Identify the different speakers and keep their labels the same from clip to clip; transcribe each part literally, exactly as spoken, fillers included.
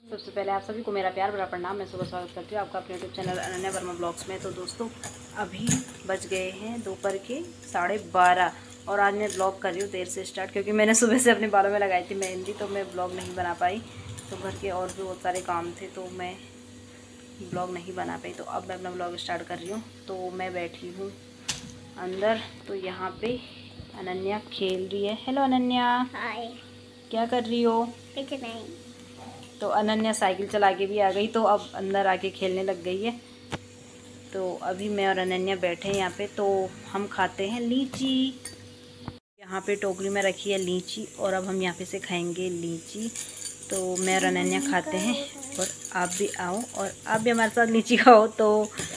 Speaker 1: सबसे पहले आप सभी को मेरा प्यार भरा प्रणाम। मैं सुबह स्वागत करती हूँ आपका अपने YouTube channel Ananya Verma blogs में। तो दोस्तों अभी बज गए हैं दोपहर के साढ़े बारह और आज मैं ब्लॉग कर रही हूँ देर से स्टार्ट, क्योंकि मैंने सुबह से अपने बालों में लगाई थी मेहंदी, तो मैं ब्लॉग नहीं बना पाई। तो घर के और भी बहुत सारे काम थे तो मैं ब्लॉग नहीं बना पाई। तो अब मैं अपना ब्लॉग स्टार्ट कर रही हूँ। तो मैं बैठी हूँ अंदर, तो यहाँ पे अनन्या खेल रही है। Hello Ananya,
Speaker 2: hi.
Speaker 1: क्या कर रही हो?
Speaker 2: कुछ नहीं।
Speaker 1: तो अनन्या साइकिल चला के भी आ गई, तो अब अंदर आके खेलने लग गई है। तो अभी मैं और अनन्या बैठे हैं यहाँ पे, तो हम खाते हैं लीची। यहाँ पे टोकरी में रखी है लीची और अब हम यहाँ पे से खाएंगे लीची। तो मैं और अनन्या खाते हैं और आप भी आओ और आप भी हमारे साथ लीची खाओ। तो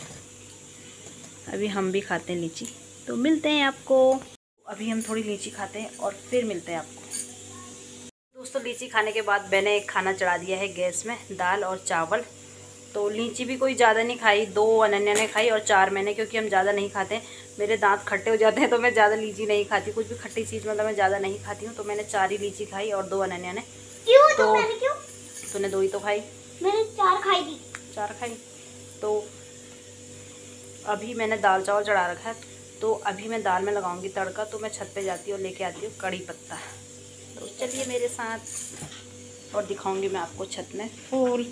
Speaker 1: अभी हम भी खाते हैं लीची, तो मिलते हैं आपको। अभी हम थोड़ी लीची खाते हैं और फिर मिलते हैं आपको। दोस्तों लीची खाने के बाद मैंने एक खाना चढ़ा दिया है गैस में, दाल और चावल। तो लीची भी कोई ज़्यादा नहीं खाई, दो अनन्या ने खाई और चार मैंने, क्योंकि हम ज़्यादा नहीं खाते हैं। मेरे दांत खट्टे हो जाते हैं तो मैं ज़्यादा लीची नहीं खाती, कुछ भी खट्टी चीज़ मतलब मैं ज़्यादा नहीं खाती हूँ। तो मैंने चार ही लीची खाई और दो अनन्या ने।
Speaker 2: क्यों?
Speaker 1: तो,
Speaker 2: तो मैंने क्यों?
Speaker 1: तूने दो ही तो खाई,
Speaker 2: मैंने चार खाई थी।
Speaker 1: चार खाई। तो अभी मैंने दाल चावल चढ़ा रखा है, तो अभी मैं दाल में लगाऊंगी तड़का। तो मैं छत पे जाती हूँ और लेके आती हूँ कड़ी पत्ता। तो चलिए मेरे साथ और दिखाऊंगी मैं आपको छत में फूल।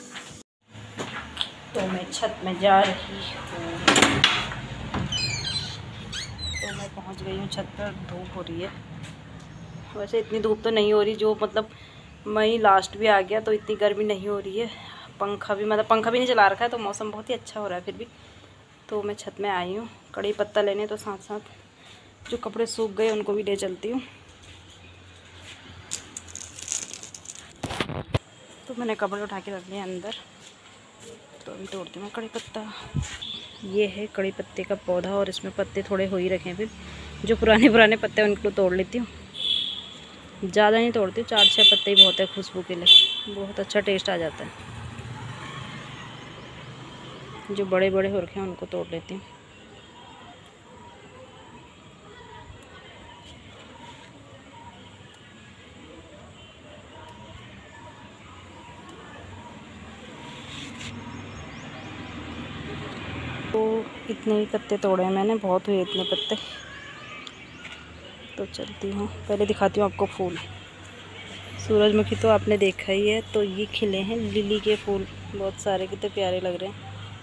Speaker 1: तो मैं छत में जा रही हूँ, तो मैं पहुँच गई हूँ छत पर। धूप हो रही है, वैसे इतनी धूप तो नहीं हो रही, जो मतलब मई लास्ट भी आ गया तो इतनी गर्मी नहीं हो रही है। पंखा भी मतलब पंखा भी नहीं चला रखा है, तो मौसम बहुत ही अच्छा हो रहा है फिर भी। तो मैं छत में आई हूँ कड़ी पत्ता लेने, तो साथ साथ जो कपड़े सूख गए उनको भी ले चलती हूँ। तो मैंने कपड़े उठा के रख लिए अंदर, तो अभी तोड़ती हूँ मैं कड़ी पत्ता। ये है कड़ी पत्ते का पौधा और इसमें पत्ते थोड़े हो ही रखे हैं। फिर जो पुराने पुराने पत्ते हैं उनको तोड़ लेती हूँ, ज़्यादा नहीं तोड़ती हूँ, चार छः पत्ते ही बहुत है खुशबू के लिए, बहुत अच्छा टेस्ट आ जाता है। जो बड़े बड़े हो रखे हैं उनको तोड़ लेती हूँ। तो इतने ही पत्ते तोड़े हैं मैंने, बहुत हुए इतने पत्ते। तो चलती हूँ, पहले दिखाती हूँ आपको फूल। सूरजमुखी तो आपने देखा ही है। तो ये खिले हैं लिली के फूल, बहुत सारे, कितने प्यारे लग रहे हैं।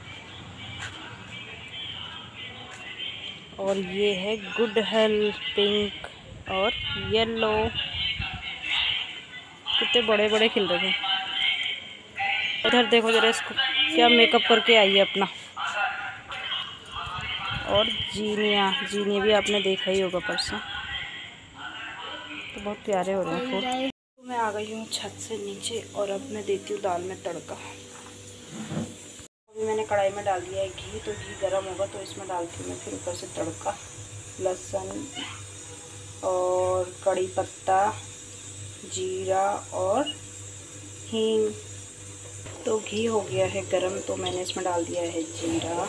Speaker 1: और ये है गुड़हल पिंक और येलो, कितने बड़े बड़े खिल रहे हैं। इधर देखो जरा, इसको क्या मेकअप करके आई है अपना। और जीनिया, जीनिया भी आपने देखा ही होगा परसों, तो बहुत प्यारे हो रहे हैं फूल। तो मैं आ गई हूँ छत से नीचे और अब मैं देती हूँ दाल में तड़का। अभी मैंने कढ़ाई में डाल दिया है घी, तो घी गर्म होगा तो इसमें डालती हूँ मैं फिर ऊपर से तड़का, लहसुन और कड़ी पत्ता, जीरा और हींग। तो घी हो गया है गरम, तो मैंने इसमें डाल दिया है जीरा,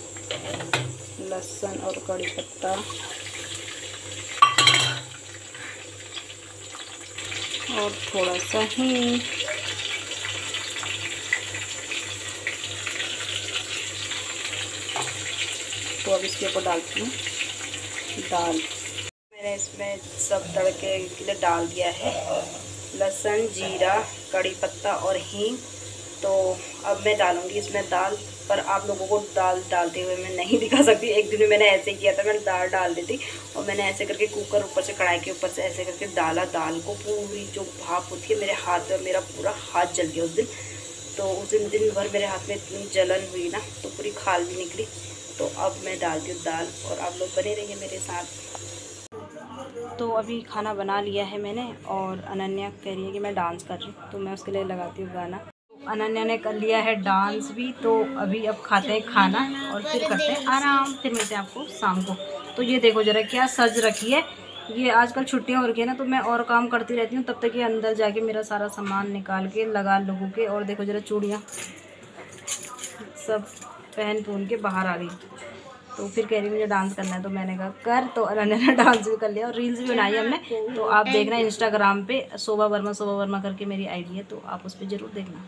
Speaker 1: लहसुन और कड़ी पत्ता और थोड़ा सा हींग। तो अब इसके ऊपर डालती हूँ दाल। मैंने इसमें सब तड़के के लिए डाल दिया है, लहसुन, जीरा, कड़ी पत्ता और हींग। तो अब मैं डालूँगी इसमें दाल, पर आप लोगों को दाल डालते हुए मैं नहीं दिखा सकती। एक दिन में मैंने ऐसे किया था, मैंने दाल डाल दी थी और मैंने ऐसे करके कुकर ऊपर से, कढ़ाई के ऊपर से ऐसे करके डाला दाल को। पूरी जो भाप होती है मेरे हाथ में, मेरा पूरा हाथ जल गया उस दिन। तो उस दिन दिन भर मेरे हाथ में इतनी जलन हुई ना, तो पूरी खाल भी निकली। तो अब मैं डालती हूँ दाल और आप लोग बने रहिए मेरे साथ। तो अभी खाना बना लिया है मैंने और अनन्या कह रही है कि मैं डांस कर रही हूँ, तो मैं उसके लिए लगाती हूँ गाना। अनन्या ने कर लिया है डांस भी। तो अभी अब खाते हैं खाना और फिर करते हैं आराम, फिर मिलते हैं आपको शाम को। तो ये देखो जरा क्या सज रखी है। ये आजकल छुट्टियां हो रखी है ना, तो मैं और काम करती रहती हूँ, तब तक ये अंदर जाके मेरा सारा सामान निकाल के लगा लोगों के। और देखो जरा चूड़ियाँ सब पहन पून के बाहर आ गई। तो फिर कह रही मुझे डांस करना है, तो मैंने कहा कर। तो अनन्या ने डांस भी कर लिया और रील्स भी बनाई हमने। तो आप देख रहे हैं इंस्टाग्राम पे शोभा वर्मा शोभा वर्मा करके मेरी आईडी है, तो आप उस पर ज़रूर देखना।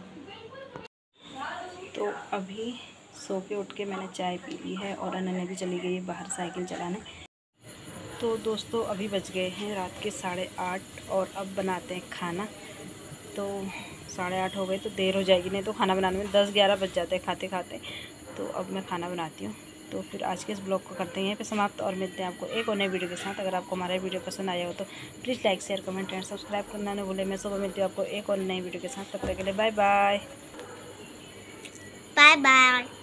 Speaker 1: तो अभी सो के उठ के मैंने चाय पी ली है और अनन्या भी चली गई है बाहर साइकिल चलाने। तो दोस्तों अभी बज गए हैं रात के साढ़े आठ और अब बनाते हैं खाना। तो साढ़े आठ हो गए तो देर हो जाएगी, नहीं तो खाना बनाने में दस ग्यारह बज जाते हैं खाते खाते। तो अब मैं खाना बनाती हूँ। तो फिर आज के इस ब्लॉग को करते हैं यहीं पे समाप्त और मिलते हैं आपको एक और नई वीडियो के साथ। अगर आपको हमारा वीडियो पसंद आया हो तो please like share comment and subscribe करना न भूलें। मैं सुबह मिलती हूँ आपको एक और नई वीडियो के साथ। तब तक के लिए बाय बाय।
Speaker 2: Bye bye.